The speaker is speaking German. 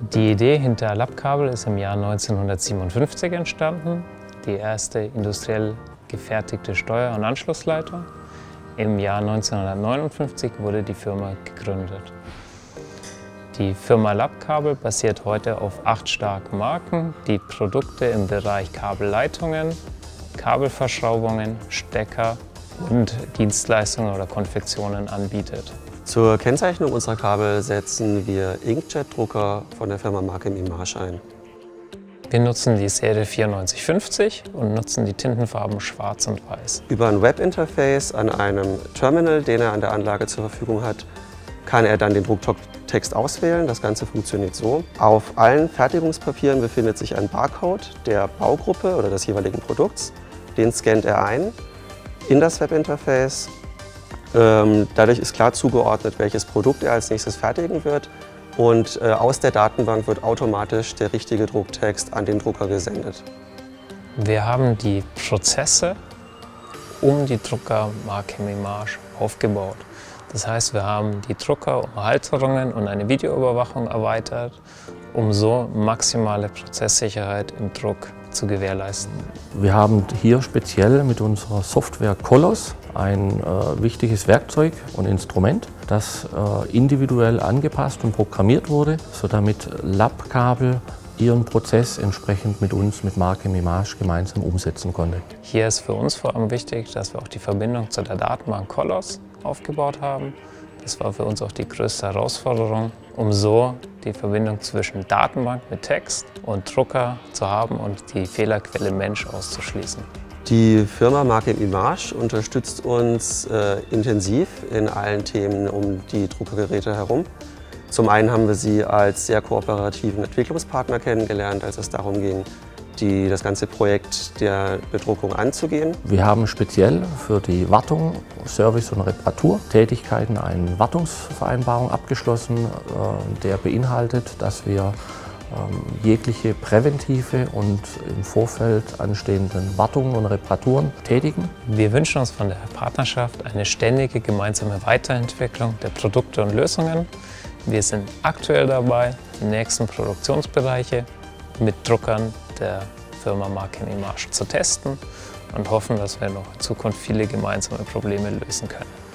Die Idee hinter Lappkabel ist im Jahr 1957 entstanden, die erste industriell gefertigte Steuer- und Anschlussleitung. Im Jahr 1959 wurde die Firma gegründet. Die Firma Lappkabel basiert heute auf 8 starken Marken, die Produkte im Bereich Kabelleitungen, Kabelverschraubungen, Stecker und Dienstleistungen oder Konfektionen anbietet. Zur Kennzeichnung unserer Kabel setzen wir Inkjet-Drucker von der Firma Markem Image ein. Wir nutzen die Serie 9450 und nutzen die Tintenfarben Schwarz und Weiß. Über ein Webinterface an einem Terminal, den er an der Anlage zur Verfügung hat, kann er dann den Drucktext auswählen. Das Ganze funktioniert so. Auf allen Fertigungspapieren befindet sich ein Barcode der Baugruppe oder des jeweiligen Produkts. Den scannt er ein in das Webinterface. Dadurch ist klar zugeordnet, welches Produkt er als nächstes fertigen wird. Und aus der Datenbank wird automatisch der richtige Drucktext an den Drucker gesendet. Wir haben die Prozesse um die Drucker Markem Image aufgebaut. Das heißt, wir haben die Drucker um Halterungen und eine Videoüberwachung erweitert, um so maximale Prozesssicherheit im Druck zu gewährleisten. Wir haben hier speziell mit unserer Software Colors ein wichtiges Werkzeug und Instrument, das individuell angepasst und programmiert wurde, sodass Lappkabel ihren Prozess entsprechend mit uns, mit Markem Image, gemeinsam umsetzen konnte. Hier ist für uns vor allem wichtig, dass wir auch die Verbindung zu der Datenbank Colors aufgebaut haben. Das war für uns auch die größte Herausforderung, um so die Verbindung zwischen Datenbank mit Text und Drucker zu haben und die Fehlerquelle Mensch auszuschließen. Die Firma Markem Image unterstützt uns intensiv in allen Themen um die Druckergeräte herum. Zum einen haben wir sie als sehr kooperativen Entwicklungspartner kennengelernt, als es darum ging, das ganze Projekt der Bedruckung anzugehen. Wir haben speziell für die Wartung, Service und Reparaturtätigkeiten eine Wartungsvereinbarung abgeschlossen, der beinhaltet, dass wir jegliche präventive und im Vorfeld anstehenden Wartungen und Reparaturen tätigen. Wir wünschen uns von der Partnerschaft eine ständige gemeinsame Weiterentwicklung der Produkte und Lösungen. Wir sind aktuell dabei, die nächsten Produktionsbereiche mit Druckern der Firma Markem Image zu testen und hoffen, dass wir noch in Zukunft viele gemeinsame Probleme lösen können.